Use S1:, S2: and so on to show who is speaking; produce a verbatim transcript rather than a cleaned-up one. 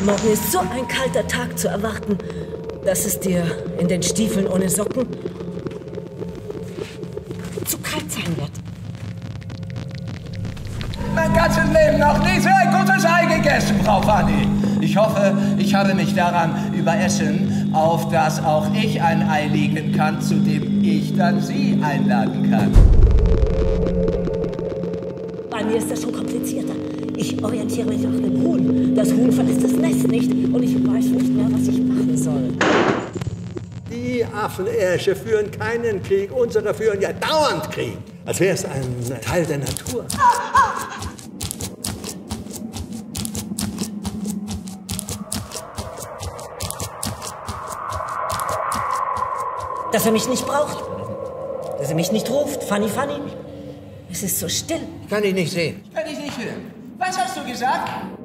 S1: Morgen ist so ein kalter Tag zu erwarten, dass es dir in den Stiefeln ohne Socken zu kalt sein wird.
S2: Mein ganzes Leben noch nie so ein gutes Ei gegessen, Frau Fanny. Ich hoffe, ich habe mich daran überessen, auf dass auch ich ein Ei legen kann, zu dem ich dann Sie einladen kann.
S1: Bei mir ist das schon komplizierter. Ich orientiere mich auf dem Huhn. Das Huhn verlässt das Nest nicht und ich weiß nicht mehr, was ich machen soll.
S3: Die Affenärsche führen keinen Krieg, unsere führen ja dauernd Krieg. Als wäre es ein Teil der Natur.
S1: Dass er mich nicht braucht. Dass er mich nicht ruft. Fanny, Fanny. Es ist so still.
S2: Kann ich nicht sehen. Kann ich nicht hören. Was hast du gesagt?